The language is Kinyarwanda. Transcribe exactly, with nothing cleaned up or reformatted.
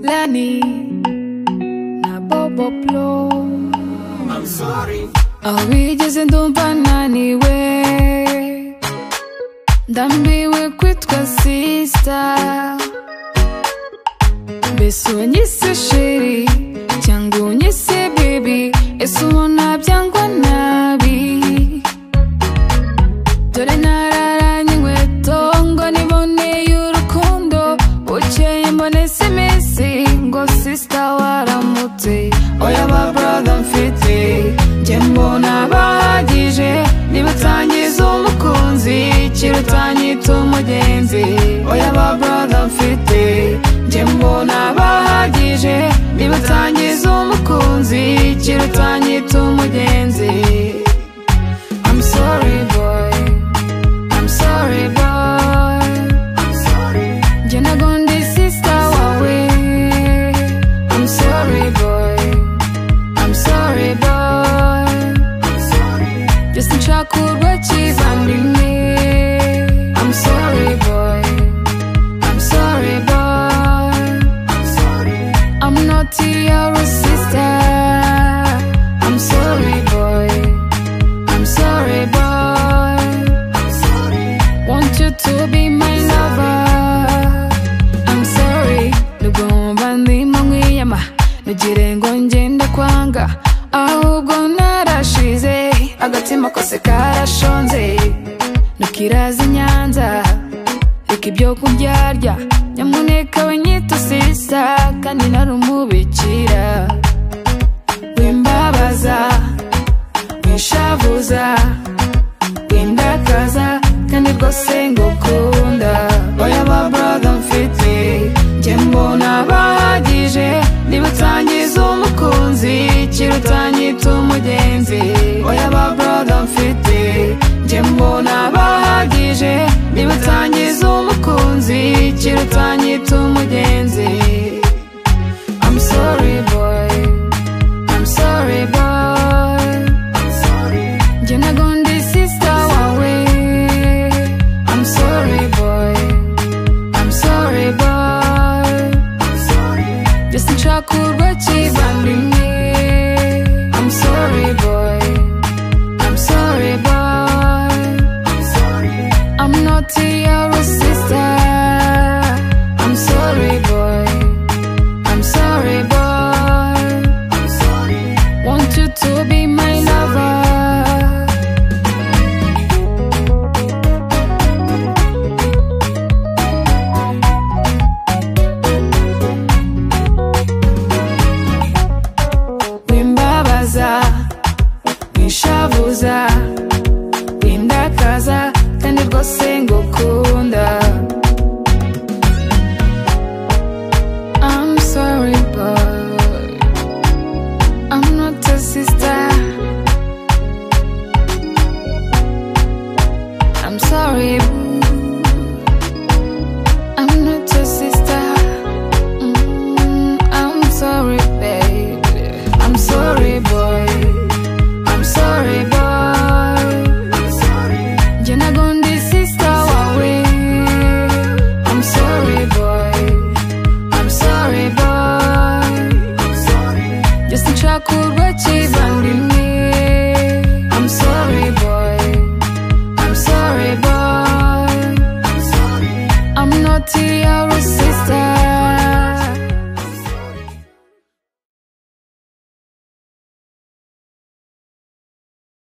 Lanie, na bobo blow. I'm sorry. Oh, we just don't anyway. Dambi we quit kwa sister. Beso nyise shiri, changu nyise baby. Esu mona byangwa nabi. Dore nararanye nkweto ngo nibone y'urukundo. Bukeye mbone simisi ngo sister waramutse. Oya ba brother mfite njye mbona bahagije. Nibatangiza umukunzi kirutanyita umugenzi. Oya ba brother mfite njye mbona bahagije. Nibatangiza umukunzi kirutanyita umugenzi. I'm sorry boy, I'm sorry boy, I'm sorry. Njye nagondi sister wawe. I'm sorry boy, I'm sorry boy, I'm sorry. Just nshaka urwakivandimwe. I'm sorry boy, I'm sorry boy, I'm sorry. I'm not your sister. I'm sorry boy, I'm sorry boy, I'm sorry. Want you to be my lover. I'm sorry. Nugomba ndimo nkwiyama nugire ngo ngenda kwanga. Ahubwo narashize agatima kose karashonze. Nukiraza inyanza reka ibyo kuryarya. Nyamuneka wenyita sister kandi nari umubikira. Wimbabaza wishavuza windakaza kandi rwose ngukunda. Oya ba brother mfite njye mbona bahagije. Nibatangiza umukunzi kirutanyita umugenzi. Oya ba brother mfite njye mbona bahagije. Nibatangiza umukunzi kirutanyita umugenzi. I'm sorry boy, I'm sorry boy, I'm sorry. Njye nagondi sister wawe. I'm sorry boy, I'm sorry boy, I'm sorry. Just nshaka urwakivandimwe. I'm sorry boy, I'm sorry boy, I'm sorry. I'm not your sister. I'm sorry boy, I'm sorry boy, I'm sorry. Want you to be my lover. Wimbabaza wishavuza windakaza kandi rwose ngukunda. I'm sorry boy, I'm not a sister. I'm sorry boo, I'm not your sister. mm, I'm sorry baby, I'm sorry boy, I'm sorry boy, I'm sorry. Njye nagondi sister wawe. I'm sorry boy, I'm sorry boy, I'm sorry. Just nshaka urwakivandimwe. I'm sorry boy, I'm sorry boy, I'm sorry. I'm not your sister.